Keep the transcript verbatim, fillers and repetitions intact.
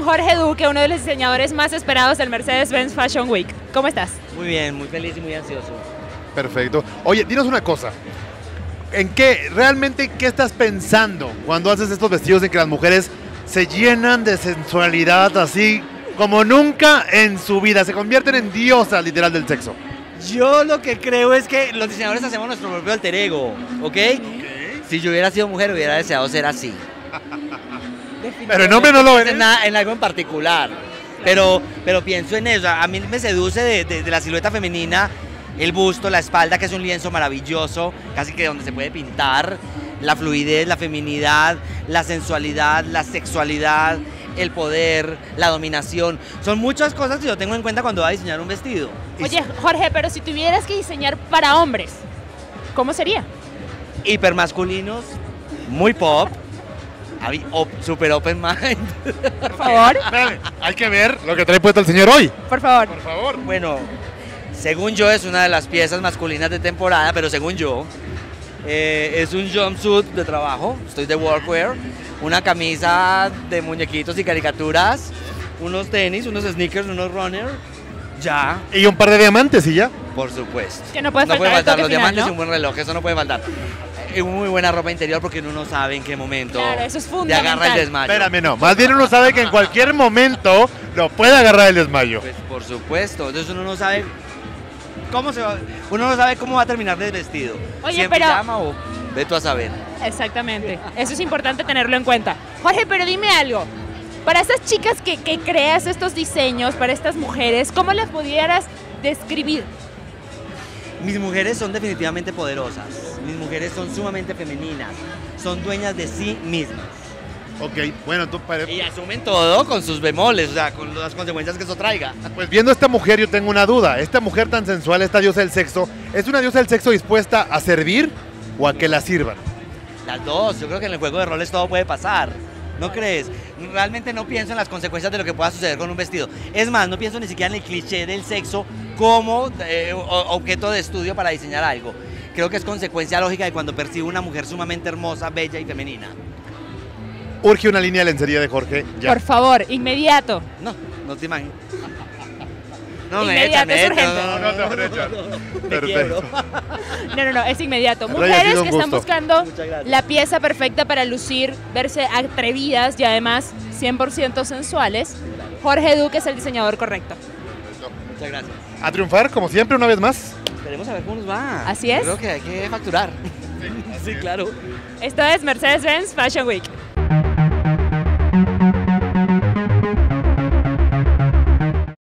Jorge Duque, uno de los diseñadores más esperados del Mercedes-Benz Fashion Week. ¿Cómo estás? Muy bien, muy feliz y muy ansioso. Perfecto. Oye, dinos una cosa. ¿En qué, realmente, qué estás pensando cuando haces estos vestidos en que las mujeres se llenan de sensualidad así como nunca en su vida? Se convierten en diosas literal del sexo. Yo lo que creo es que los diseñadores hacemos nuestro propio alter ego, ¿ok? Okay. Si yo hubiera sido mujer, hubiera deseado ser así. Pero en hombre no lo en, en algo en particular. Pero, pero pienso en eso. A mí me seduce de, de, de la silueta femenina el busto, la espalda, que es un lienzo maravilloso, casi que donde se puede pintar, la fluidez, la feminidad, la sensualidad, la sexualidad, el poder, la dominación. Son muchas cosas que yo tengo en cuenta cuando voy a diseñar un vestido. Oye, Jorge, pero si tuvieras que diseñar para hombres, ¿cómo sería? Hipermasculinos, muy pop, super open mind. Por favor. Dale, hay que ver lo que trae puesto el señor hoy. Por favor. Por favor. Bueno, según yo es una de las piezas masculinas de temporada, pero según yo eh, es un jumpsuit de trabajo, estoy de workwear, una camisa de muñequitos y caricaturas, unos tenis, unos sneakers, unos runners, ya. Y un par de diamantes y ya. Por supuesto. Que no puede faltar, no puede faltar el los final, diamantes, ¿no? Y un buen reloj, eso no puede faltar. Y muy buena ropa interior porque uno no sabe en qué momento claro, eso es te fundamental. agarra el desmayo. Espérame, no. Más bien uno sabe que en cualquier momento lo puede agarrar el desmayo. Pues por supuesto, entonces uno no sabe cómo se va, uno no sabe cómo va a terminar el vestido. Oye, si en pero pijama o ve tú a saber. Exactamente, eso es importante tenerlo en cuenta. Jorge, pero dime algo, para estas chicas que, que creas estos diseños, para estas mujeres, ¿cómo las pudieras describir? Mis mujeres son definitivamente poderosas, mis mujeres son sumamente femeninas, son dueñas de sí mismas. Ok, bueno, tú pare... Y asumen todo con sus bemoles, o sea, con las consecuencias que eso traiga. Pues viendo a esta mujer yo tengo una duda. Esta mujer tan sensual, esta diosa del sexo, ¿es una diosa del sexo dispuesta a servir o a que la sirvan? Las dos, yo creo que en el juego de roles todo puede pasar. ¿No crees? Realmente no pienso en las consecuencias de lo que pueda suceder con un vestido. Es más, no pienso ni siquiera en el cliché del sexo como eh, objeto de estudio para diseñar algo. Creo que es consecuencia lógica de cuando percibo una mujer sumamente hermosa, bella y femenina. Urge una línea de lencería de Jorge, ya. Por favor, inmediato. No, no te imaginas. No, Inmediato, me es echan, me urgente. echan. No, no te van a echar. Me Perfecto. quiebro. No, no, no, es inmediato. Pero haya Mujeres sido un que están gusto. buscando Muchas gracias. la pieza perfecta para lucir, verse atrevidas y además cien por ciento sensuales, Jorge Duque es el diseñador correcto. Muchas gracias. A triunfar, como siempre, una vez más. Esperemos a ver cómo nos va. Así es. Creo que hay que facturar. Sí, claro. Esto es Mercedes-Benz Fashion Week.